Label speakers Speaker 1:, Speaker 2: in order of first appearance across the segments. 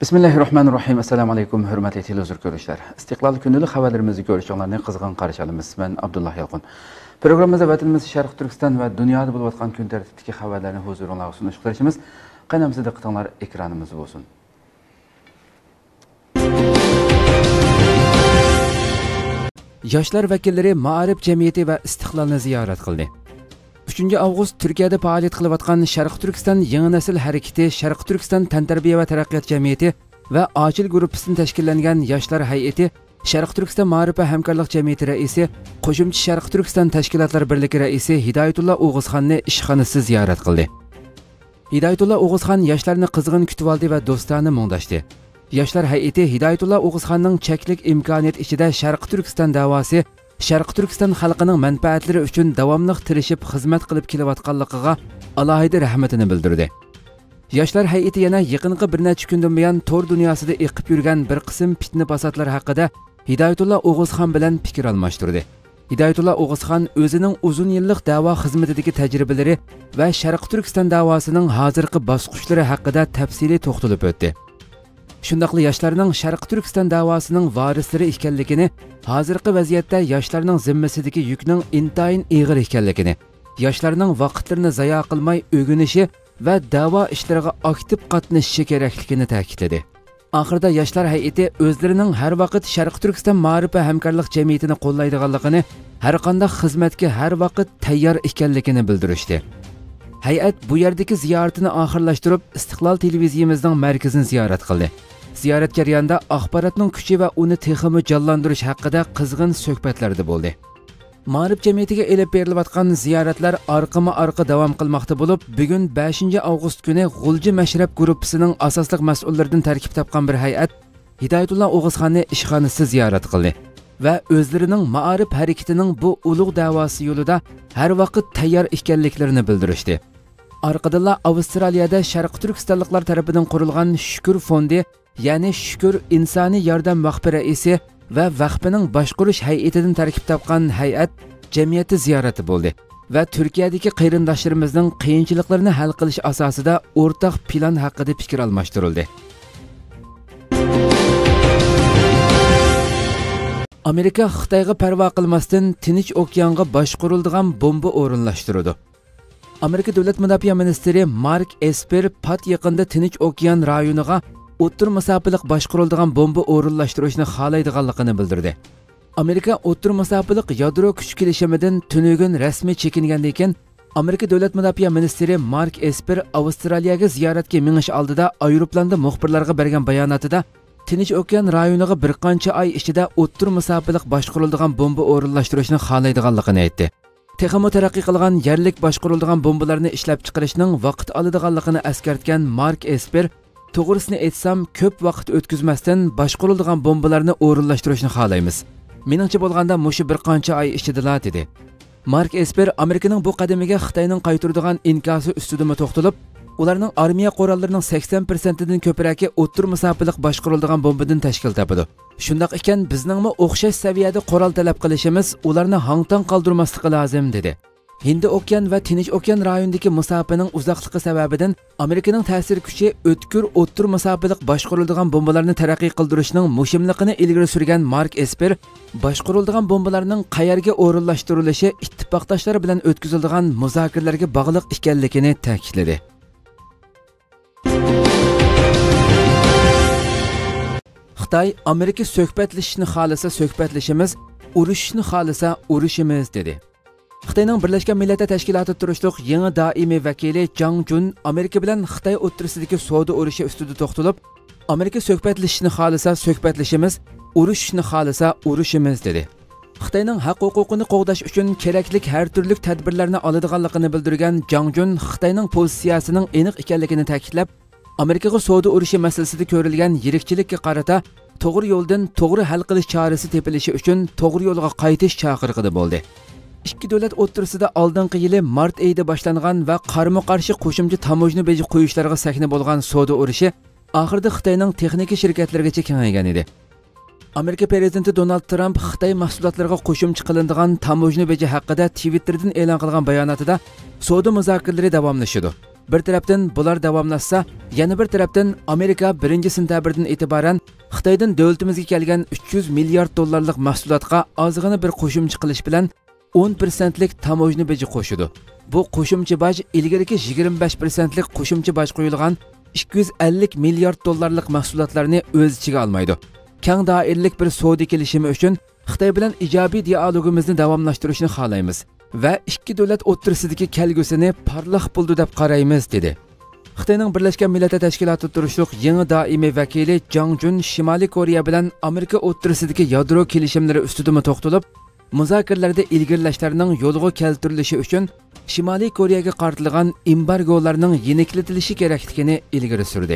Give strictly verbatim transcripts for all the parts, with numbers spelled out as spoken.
Speaker 1: Bismillahirrahmanirrahim. Assalamu alaykum, hurmatli televizor ko'ruvchilar. Istiqlol kundalik xabarlarimizni ko'rishinglarni qizg'in qarshi olamiz. Men Abdullah Yalqin. Programmamizda vatanimiz Sharq Turkiston va dunyoda bo'lib o'tgan kun tartibidagi xabarlarni huzuringizga sunish qilishimiz. Qaynamizda diqqatinglar ekranimiz bo'lsin. Yoshlar vakillari Ma'arif jamiyati va Istiqlolni ziyorat qildi. uchinchi avgust Turkiyada faoliyat qilayotgan Sharq Turkiston yangi nasil harakati, Sharq Turkiston tantarbiya va taraqqiyot jamiyati va Ochil guruhidan tashkillangan yoshlar hay'ati, Sharq Turkiston Ma'arif va hamkorlik jamiyati raisi, qo'shimcha Sharq Turkiston tashkilotlar birligi raisi Hidoyatullo O'g'izxonni ishxonasi ziyorat qildi. Hidoyatullo O'g'izxon yoshlarni qizg'in kutib oldi va do'stona muңdashdi. Yoshlar hay'ati Hidoyatullo O'g'izxonning cheklik imkoniyat ichida Sharq Turkiston da'vosi, Sharq Turkiston xalqining manfaatlari uchun davomli tirishib xizmat qilib kelayotganligiga alohida rahmatini bildirdi. Yoshlar hay'ati yana yaqinqi bir necha kundan buyon tor dunyosida eqib yurgan bir qism fitna fasodlar haqida Hidoyatullo O'g'izxon bilan fikr almashtirdi. Hidoyatullo O'g'izxon o'zining uzun yillik da'vo xizmatidagi tajribalari va Sharq Turkiston da'vosining hozirgi bosqichlari haqida tafsiliy to'xtalib o'tdi. Shundaqli yoshlarning Sharq Turkiston da'vosining varislari ekanligini, hozirgi vaziyatda yoshlarning zimmasidagi yukning intayin og'ir ekanligini, yoshlarning vaqtlarini zayo qilmay o'rganishi va da'vo ishlariga aktiv qatnashishi kerakligini ta'kidladi. Oxirida yoshlar hay'ati o'zlarining har vaqt Sharq Turkiston Ma'arif va hamkorlik jamiyatini qo'llaydiganligini, har qanday xizmatga har vaqt tayyor ekanligini bildirishdi. Hay'at bu yerdagi ziyoratini oxirlashtirib, Istiqlol televiziyamizning markazini ziyorat qildi. Ziyorat jarayonida axborotning kuchi va uni texmi jonlantirish haqida qizg'in suhbatlarda bo'ldi. Ma'arif jamiyatiga elib berilayotgan ziyoratlar orqama-orqa davom qilmoqda bo'lib, bugun beshinchi avgust kuni G'ulji Mashrab guruhining asosli mas'ullaridan tarkib topgan bir hay'at Hidoyatullo O'g'izxonni ishxonasi ziyorat qildi va o'zlarining Ma'arif harakatining bu ulug' da'vosi yo'lida har vaqt tayyor ekanliklarini bildirishdi. Orqadilla Avstraliyada Sharq Turkistonliklar tomonidan qurilgan Shukur fondi, ya'ni Shukur insoniy yordam vaqfi raisi va vaqfining boshqarish hay'atidan tarkib topgan hay'at jamiyati ziyorati bo'ldi va Turkiyadagi qarindoshlarimizning qiyinchiliklarini hal qilish asosida o'rtaq plan haqida fikr almashtirildi. Amerika Xitoyga parvo qilmasdan Tinch okeanga boshqariladigan bomba o'rinlashtirdi. Amerika Davlat mudofaa ministri Mark Esper pat yaqinda Tinch okean rayoniga o'ttir masofalik boshqariladigan bomba o'rinlashtirishni xohlaydiganligini bildirdi. Amerika o'ttir masofalik yadro kuch kelishimidan tunugun rasmiy chekingandan keyin Amerika Davlat mudofaa ministri Mark Esper Avstraliyaga ziyoratga minish oldida aeroplanda muxbirlarga bergan bayonotida Tinch okean rayoniga bir qancha oy ichida o'ttir masofalik boshqariladigan bomba o'rinlashtirishni xohlaydiganligini aytdi. Texmo taraqqiy qilgan yerlik boshqariladigan bombalarni ishlab chiqarishning vaqt oladiganligini eskartgan Mark Esper, to'g'risini aytsam, ko'p vaqt o'tkazmasdan boshqariladigan bombalarni o'rinlashtirishni xohlaymiz. Meningcha bo'lganda mushu bir qancha oy ichida dedi. Mark Esper Amerikaning bu qadamiga Xitoyning qaytaradigan inkosi ustida to'xtalib, ularning armiya qurollarining sakson foizidan ko'proqi o'ttir masofalik boshqariladigan bombadan tashkil topadi. Shundaq ekan, bizningmi o'xshash saviyada qurol talab qilishimiz ularni hangtan qoldirmasligi lozim dedi. Hindi okean va Tinch okean rayonidagi masofaning uzoqligi sababidan Amerikaning ta'sir kuchi o'tkir o'ttir masofalik boshqariladigan bombalarni taraqqiy qildirishning muhimligini ilgari surgan Mark Esper, boshqariladigan bombalarning qayerga o'rinlashtirilishi ittifoqdoshlar bilan o'tkaziladigan muzokaralarga bog'liq ekanligini ta'kidladi. Xitoy Amerika suhbatlashishni xolasa suhbatlashimiz, urushishni xolasa urushimiz dedi. Xitoyning Birlashgan Millatlar Tashkiloti turishliq yangi doimiy vakili Jang Jun Amerika bilan Xitoy o'rtasidagi savdo urushi ustida to'xtalib, Amerika suhbatlashishni xolasa suhbatlashimiz, urushishni xolasa urushimiz dedi. Xitoyning haq-huquqini qo'g'dash uchun kerakli har turli tadbirlarni oladiganligini bildirgan Jang Jun Xitoyning pozitsiyasining aniq ekanligini ta'kidlab, Amerikaga savdo urushi masalasida ko'rilgan yirikchilikka qarata to'g'ri yo'ldan to'g'ri hal qilish chorasi tepilishi uchun to'g'ri yo'lga qaytish chaqirig'ida bo'ldi. Ikki davlat o'rtasida oldingi yili mart oyida boshlangan va qarama-qarshi qo'shimcha tamojna beji qo'yishlarga sakna bo'lgan savdo urushi oxirida Xitoyning texnika shirkatlarigacha kengaygan edi. Amerika prezidenti Donald Trump Xitoy mahsulotlariga qo'shimcha qilinadigan tamojna beji haqida Twitterdan e'lon qilgan bayonotida savdo muzokaralari davomlashadi. Bir tarafdan bular davomlashsa, yana bir tarafdan Amerika birinchi sentabrdan e'tiboran Xitoydan davlatimizga kelgan uch yuz milliard dollarlik mahsulotga ozg'ina bir qo'shimcha qilish bilan o'n persentlik tamojni beji qo'shidi. Bu qo'shimcha baj ilgariki yigirma besh persentlik qo'shimcha baj qo'yilgan ikki yuz ellik milliard dollarlik mahsulotlarni o'z ichiga olmaydi. Keng doiralik bir savdo kelishimi uchun Xitoy bilan ijobiy dialogimizni davomlashtirishni xohlaymiz va ikki davlat o'rtasidagi kelgusini parlaq bo'ldi deb qaraymiz dedi. Xitoyning Birlashgan Millatlar Tashkiloti turishliq yangi doimiy vakili Jang Jun Shimoliy Koreya bilan Amerika o'rtasidagi yadro kelishimlari ustida to'xtalib, muzokaralarda ilgirlashlarning yo'lga keltirilishi uchun Shimoliy Koreyaga qartilgan embargolarning yeniklatilishi kerakligini ilgari surdi.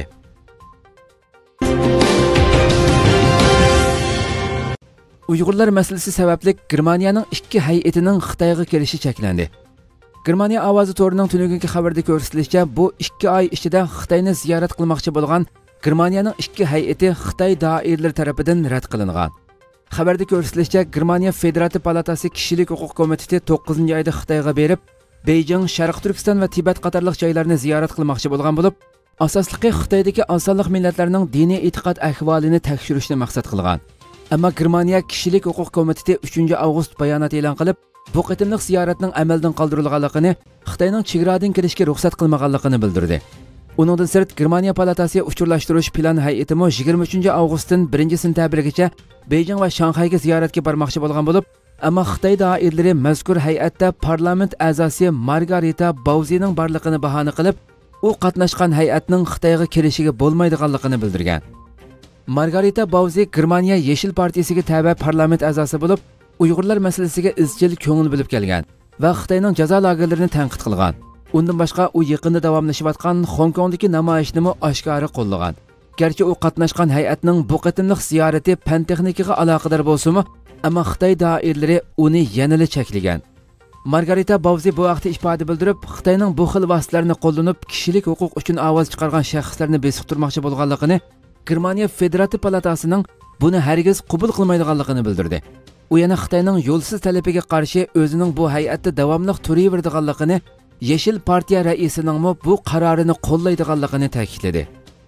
Speaker 1: Uyg'urlar masalasi sababli Germaniyaning ikki hay'atining Xitoyga kelishi cheklandi. Germaniya ovozi to'rining tunugungi xabarda ko'rsatilishicha, bu ikki oy ichida Xitoyni ziyorat qilmoqchi bo'lgan Germaniyaning ikki hay'ati Xitoy doiralari tomonidan rad qilingan. Xabarda ko'rsatilishicha, Germaniya Federativ palatasi kishilik huquq komiteti to'qqizinchi oyda Xitoyga berib, Beijing, Sharq Turkiston va Tibet qatorliq joylarni ziyorat qilmoqchi bo'lgan bo'lib, asosligi Xitoydagi osonliq millatlarning diniy e'tiqod ahvolini tekshirishni maqsad qilgan. Ammo Germaniya kishilik huquq komiteti uchinchi avgust bayonot e'lon qilib, bu qitimliq ziyoratning amaldan qoldirilganligini, Xitoyning chegaradan kirishga ruxsat qilmaganligini bildirdi. Uningdan sirt Germaniya palatasiga uchurlashtirish plan hay'ati mo yigirma uchinchi avgustdan birinchi sentabrgacha Beijing va Shanxayga ziyoratga bormoqchi bo'lgan bo'lib, ammo Xitoy doiralari mazkur hay'atda parlament a'zosi Margarita Bauzining borligini bahona qilib, u qatnashgan hay'atning Xitoyga kirishiga bo'lmaydiganligini bildirgan. Margarita Bauzi Germaniya Yeşil partiyasiga tabe parlament a'zosi bo'lib, Uyg'urlar masalasiga izchil ko'ngil bilib kelgan va Xitoyning jazo lagerlarini tanqid qilgan. Undan boshqa u yaqinda davomlashayotgan Hong Kongdagi namoyishni mo oshkora qo'llagan. Garchi u qatnashgan hay'atning bu qitimliq ziyorati fan texnikaga aloqador bo'lsa-mu, ammo Xitoy doiralari uni yanada cheklagan. Margarita Bauzi bu vaqtda ifoda bildirib, Xitoyning bu xil vositalarini qo'llanib, kishilik huquq uchun ovoz chiqargan shaxslarni besiqtirmoqchi bo'lganligini, Germaniya Federativ palatasining buni hargiz qabul qilmaydiganligini bildirdi. U yana Xitoyning yo'lsiz talabiga qarshi o'zining bu hay'atda davomli turaveradiganligini, Yeşil partiya raisining bu qarorini qo'llaydiganligini ta'kidladi.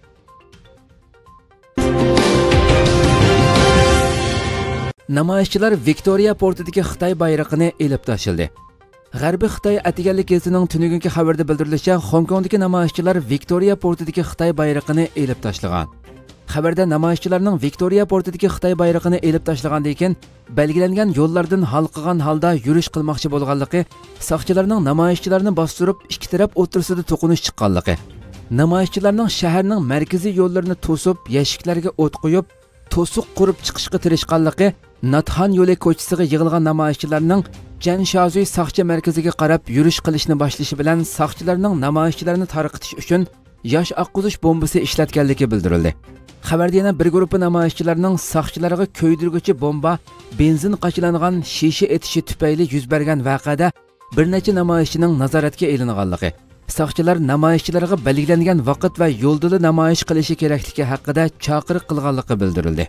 Speaker 1: Namoyishchilar Victoria portidagi Xitoy bayrog'ini elib tashildi. G'arbiy Xitoy atiganlik gazining tunugungi xabarda bildirilishicha, Hong Kongdagi namoyishchilar Victoria portidagi Xitoy bayrog'ini elib tashlagan. Xabarda namoyishchilarning Victoria portidagi Xitoy bayrog'ini elib tashlagandan keyin belgilangan yo'llardan halqagan holda yurish qilmoqchi bo'lganligi, soqchilarning namoyishchilarni bostirib ikki taraf o'rtasida to'qinish chiqqanligi, namoyishchilarning shaharning markaziy yo'llarini to'sib, yashiklarga o't qo'yib, to'siq qurib chiqishga tirishganligi, Nathan yo'li ko'chasiga yig'ilgan namoyishchilarning Janshazuy soqchi markaziga qarab yurish qilishni boshlashi bilan soqchilarning namoyishchilarni tarqitish uchun yosh oqquzish bombasi ishlatganligi bildirildi. Xabarda yana bir guruh namoyishchilarning soqchilarga ko'ydirguchi bomba, benzin qachilangan shisha etishi tufayli yuz bergan voqeada bir necha namoyishchining nazoratga elinganligi, soqchilar namoyishchilarga belgilangan vaqt va yo'lda namoyish qilishi kerakligi haqida chaqiriq qilganligi bildirildi.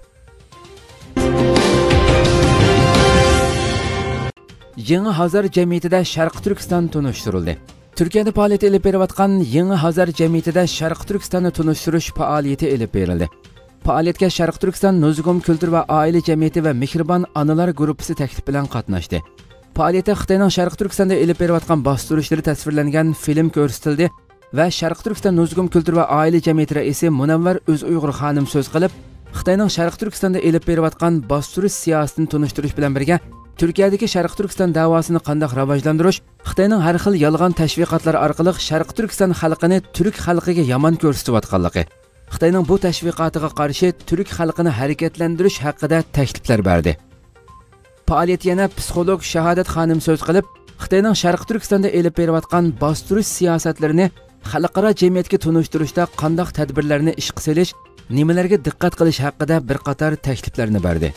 Speaker 1: Yangi Hazar jamiyatida Sharq Turkiston tunishtirildi. Turkiyada faoliyat olib berayotgan Yangi Hazar jamiyatida Sharq Turkistonni tunishtirish faoliyati olib berildi. Faoliyatga Sharq Turkiston Nuzugum Kultur va oila jamiyati va Mehribon onalar guruhi taklif bilan qatnashdi. Faoliyatda Xitoyning Sharq Turkistonda olib berayotgan bostirishlari tasvirlangan film ko'rsatildi va Sharq Turkiston Nuzugum Kultur va oila jamiyati raisi Munavvar O'z Uyg'ur xonim so'z qilib, Xitoyning Sharq Turkistonda olib berayotgan bostirish siyosatini tunishtirish bilan birga Turkiyadagi Sharq Turkiston davosini qanday rivojlantirish, Xitoyning har xil yolg'on tashviqotlar orqali Sharq Turkiston xalqini turk xalqiga yomon ko'rsatayotganligi, Xitoyning bu tashviqotiga qarshi turk xalqini harakatlantirish haqida takliflar berdi. Faoliyat yana psixolog Shahodat xonim so'z qilib, Xitoyning Sharq Turkistonda olib berayotgan bostirish siyosatlarini xalqaro jamiyatga tunishtirishda qanday tadbirlarni ishga solish, nimalarga diqqat qilish haqida bir qator takliflarni berdi.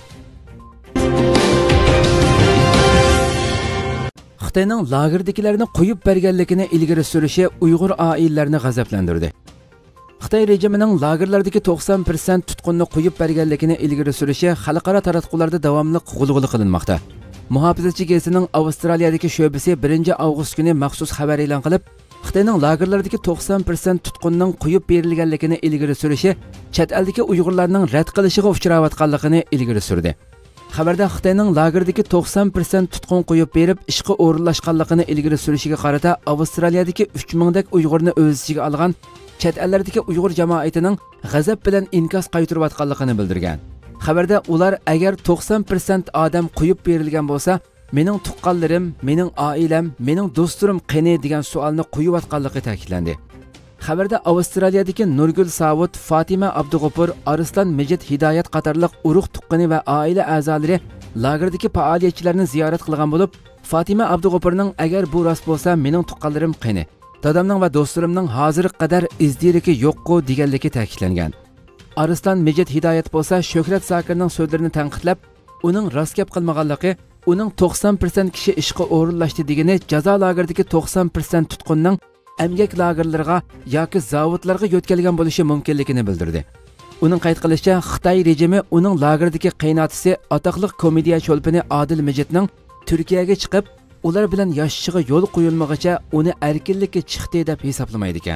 Speaker 1: Xitoyning lagerdagilarni qo'yib berganligini ilgari surishi Uyg'ur oilalarini g'azablantirdi. Xitoy rejimining lagerlardagi to'qson persent tutqunni qo'yib berganligini ilgari surishi xalqaro taratqularda davomli g'ulg'ula qilinmoqda. Muhofizachi gazining Avstraliyadagi sho'basi birinchi avgust kuni maxsus xabar e'lon qilib, Xitoyning lagerlardagi to'qson foiz tutqunning qo'yib berilganligini ilgari surishi chet eldagi Uyg'urlarning rad qilishiga uchrayotganligini ilgari surdi. Xabarda Xitoyning lagerdagi to'qson foiz tutqun qo'yib berib, ishga o'rinlashganligini ilgari surishiga qarata Avstraliyadagi uch ming dak Uyg'urni o'z ichiga olgan chet ellardagi Uyg'ur jamoatining g'azab bilan inkos qaytarayotganligini bildirgan. Xabarda ular agar to'qson foiz odam qo'yib berilgan bo'lsa, mening tuqqanlarim, mening oilam, mening do'stlarim qani degan savolni qo'yayotganligi ta'kidlandi. Xabarda Avstraliyadagi Nurgul Savut, Fatima Abdug'ofur, Arslan Mejid Hidoyat qatorliq urug' tuqqani va oila a'zolari lagerdagi faoliyatchilarni ziyorat qilgan bo'lib, Fatima Abdug'ofurning agar bu rost bo'lsa, mening tuqqanlarim qani, dadamning va do'stlarimning hozirga qadar izdiriki yo'q-ku deganligi ta'kidlangan. Arslan Mejid Hidoyat bo'lsa, Shuhrat Zakirning so'zlarini tanqidlab, uning rost gap qilmaganligi, uning to'qson foiz kishi ishga o'rinlashdi degani jazo lageridagi to'qson foiz tutqunning emgak lagerlariga yoki zavodlarga yo'tkalgan bo'lishi mumkinligini bildirdi. Uning qayd qilishicha, Xitoy rejimi uning lageridagi qaynotisi atoqli komediya cho'lpini Adil Mejidning Turkiyaga chiqib, ular bilan yashashiga yo'l qo'yilmaguncha uni erkinlikka chiqdi deb hisoblamaydi ekan.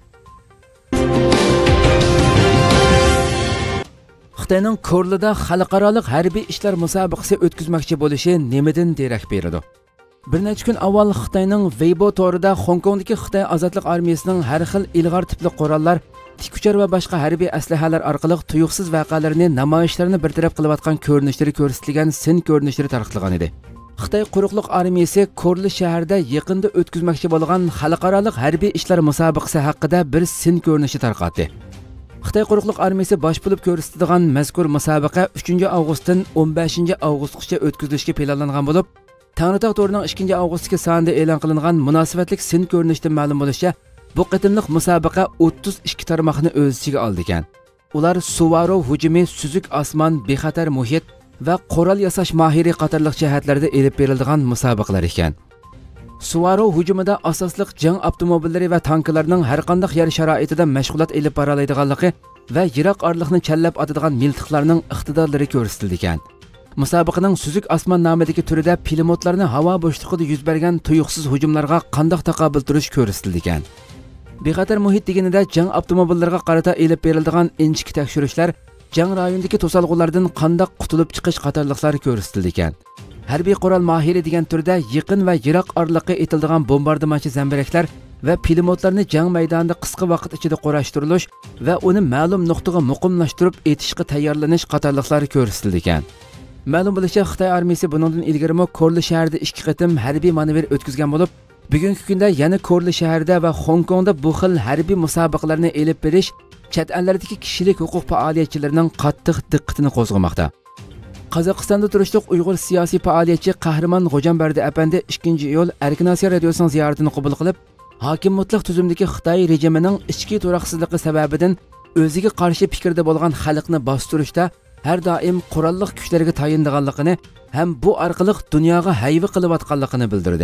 Speaker 1: Xitoyning Korlida xalqaro harbiy ishlar musobaqasi o'tkazmoqchi bo'lishi nimadan derak beradi? Bir necha kun avval Xitoyning Weibo to'rida Hong Kongdagi Xitoy ozodlik armiyasining har xil ilg'or tipli qurollar, tikuchar va boshqa harbiy aslahalar orqali tuyuqsiz voqealarni, namoyishlarni bartaraf qilayotgan ko'rinishlari ko'rsatilgan sin ko'rinishlari tarqatilgan edi. Xitoy quruqliq armiyasi Korli shahrida yaqinda o'tkazmoqchi bo'lgan xalqaro harbiy ishlar musobaqasi haqida bir sin ko'rinishi tarqatdi. Xitoy quruqliq armiyasi bosh bo'lib ko'rsatilgan mazkur musobaqa uchinchi avgustdan o'n beshinchi avgustgacha o'tkazilishga planlangan bo'lib, Tangritog' to'rining ikkinchi avgustdagi sonida e'lon qilingan munosabatlik sin ko'rinishdan ma'lum bo'lishicha, bu qitimliq musobaqa o'ttiz ikki tarmoqni o'z ichiga oldi ekan. Ular Suvaro hujumi, suzuk osmon, bexatar muhit va qurol yasash mohiri qatorliq jihatlarda elib beriladigan musobaqalar ekan. Suvaro hujumida asosliq jang avtomobillari va tanklarning har qanday yer sharoitida mashg'ulot elib bora oladiganligi va yiroq orliqni challab otadigan miltiqlarning iqtidorlari ko'rsatildi ekan. Musobaqaning suzuk osmon nomidagi turida pilotlarni havo bo'shlig'ida yuz bergan tuyuqsiz hujumlarga qanday taqobil turish ko'rsatildi ekan. Bexatar muhit deganida jang avtomobillariga qarata elib beriladigan inchik tekshirishlar, jang rayonidagi to'salg'ulardan qanday qutulib chiqish qatorliqlar ko'rsatildi ekan. Harbiy qurol mohiri degan turda yaqin va yiroq orliqqa etiladigan bombardimonchi zambaraklar va pilotlarni jang maydonida qisqa vaqt ichida qurashtirilish va uni ma'lum nuqtaga muqimlashtirib etishga tayyorlanish qatorliqlari ko'rsatildi ekan. Ma'lum bo'lishicha, Xitoy armiyasi bundan ilgari Korli shahrida ikki qatim harbiy manevr o'tkazgan bo'lib, bugungi kunda yana Korli shahrida va Hong Kongda bu xil harbiy musobaqalarni elib berish chet ellardagi kishilik huquq faoliyatchilarining qattiq diqqatini qo'zg'amoqda. Qozog'istonda turishliq Uyg'ur siyosiy faoliyatchi Qahramon G'o'janbardi apandi ikkinchi iyul Erkinosiyo radiosining ziyoratini qabul qilib, hokim mutlaq tuzumdagi Xitoy rejimining ichki to'raqsizligi sababidan o'ziga qarshi fikrda bo'lgan xalqni bostirishda har doim qurolliq kuchlarga tayindiganligini ham bu orqali dunyoga hayva qilayotganligini bildirdi.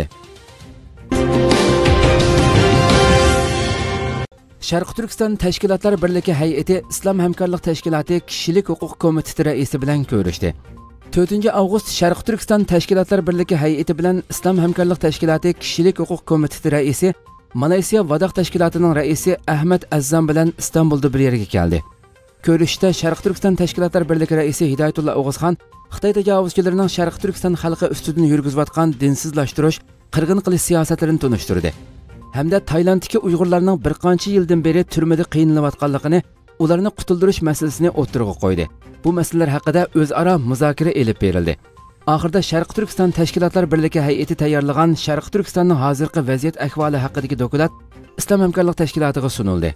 Speaker 1: Sharq Turkiston Tashkilotlar birligi hay'ati Islom hamkorlik tashkiloti kishilik huquq komiteti raisi bilan ko'rishdi. to'rtinchi avgust Sharq Turkiston Tashkilotlar birligi hay'ati bilan Islom hamkorlik tashkiloti kishilik huquq komiteti raisi, Malayziya Vadoq tashkilotining raisi Ahmad Azzam bilan Istanbulda bir yerga keldi. Ko'rishda Sharq Turkiston Tashkilotlar birligi raisi Hidoyatullo O'g'izxon Xitoy tajovuzchilarining Sharq Turkiston xalqi ustidan yurgizayotgan dinsizlashtirish, qirg'in qilish siyosatlarini tunishtirdi. Hamda Taylanddagi Uyg'urlarning bir qancha yildan beri turmada qiynalayotganligini, ularni qutuldirish masalasini o'tirg'a qo'ydi. Bu masalalar haqida o'zaro muzokara elib berildi. Oxirida Sharq Turkiston Tashkilotlar birligi hay'ati tayyorlagan Sharq Turkistonning hozirgi vaziyat ahvoli haqidagi dokument Islom hamkorlik tashkilotiga sunildi.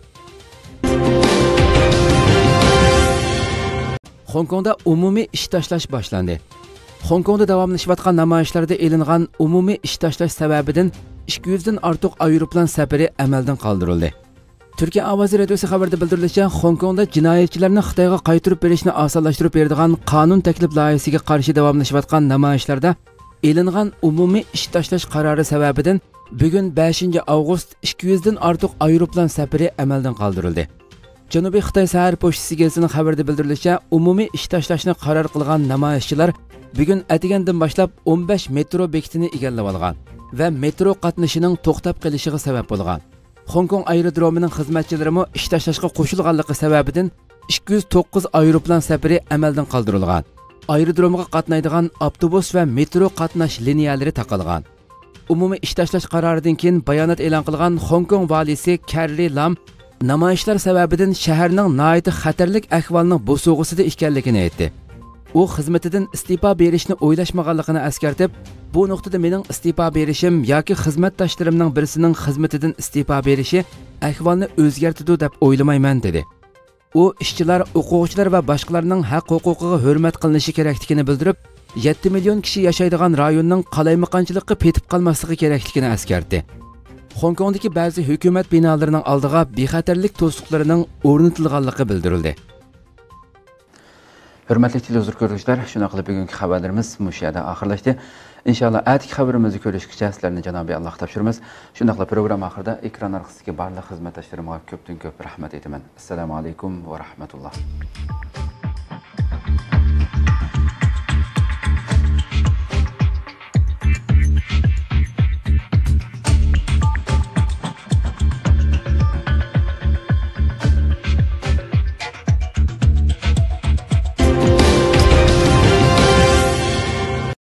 Speaker 1: Hong Kongda umumiy ish tashlash boshlandi. Hong Kongda davomlashayotgan namoyishlarda e'lingan umumiy ish tashlash sababidan ikki yuz dan ortiq aeroplan safari amaldan qoldirildi. Turkiya ovozi radiosi xabarida bildirilishicha, Hong Kongda jinoyatchilarni Xitoyga qaytarib berishni osonlashtirib beradigan qonun taklif loyihasiga qarshi davomlashayotgan namoyishlarda e'lingan umumiy ish tashlash qarori sababidan bugun beshinchi avgust ikki yuz dan ortiq aeroplan safari amaldan qoldirildi. Janubiy Xitoy Sahar pochtasi gazetining xabarida bildirilishicha, umumiy ish tashlashni qaror qilgan namoyishchilar bugun atigandan boshlab o'n besh metro bekatini egallab olgan. va metro qatnashining to'xtab qolishiga sabab bo'lgan. Hong Kong aerodromining xizmatchilari ish tashlashga qo'shilganligi sababidan ikki yuz to'qqiz aeroplan safari amaldan qoldirilgan. Aerodromga qatnaydigan avtobus va metro qatnash liniyalari taqalgan. Umumiy ish tashlash qaroridan keyin bayonot e'lon qilgan Hong Kong valisi Carrie Lam namoyishlar sababidan shaharning nihoyatda xatarlik ahvolining bo'sug'isida ekanligini aytdi. U xizmatidan iste'fo berishni o'ylashmaganligini eskartib, bu nuqtada mening iste'fo berishim yoki xizmatdoshlarimning birisining xizmatidan iste'fo berishi ahvolni o'zgartirdi deb o'ylamayman dedi. U ishchilar, o'quvchilar va boshqalarning haq-huquqiga hurmat qilinishi kerakligini bildirib, yetti million kishi yashaydigan rayonning qalaymaqonchilikqa petib qolmasligi kerakligini eskartdi. Hong Kongdagi ba'zi hukumat binolarining oldiga bexatarlik to'siqlarining o'rnatilganligi bildirildi. Hurmatli televizor ko'ruvchilar, shuna qilib bugungi xabarlarimiz mush yerda oxirlashdi. Inshaalloh atigi xabarimizni ko'rishgacha sizlarni Janobiy Alloh topshiramiz. Shuna qilib program oxirida ekran orqasidagi barcha xizmatdoshlarimga ko'pdan ko'p rahmat aytaman. Assalomu alaykum va rahmatulloh.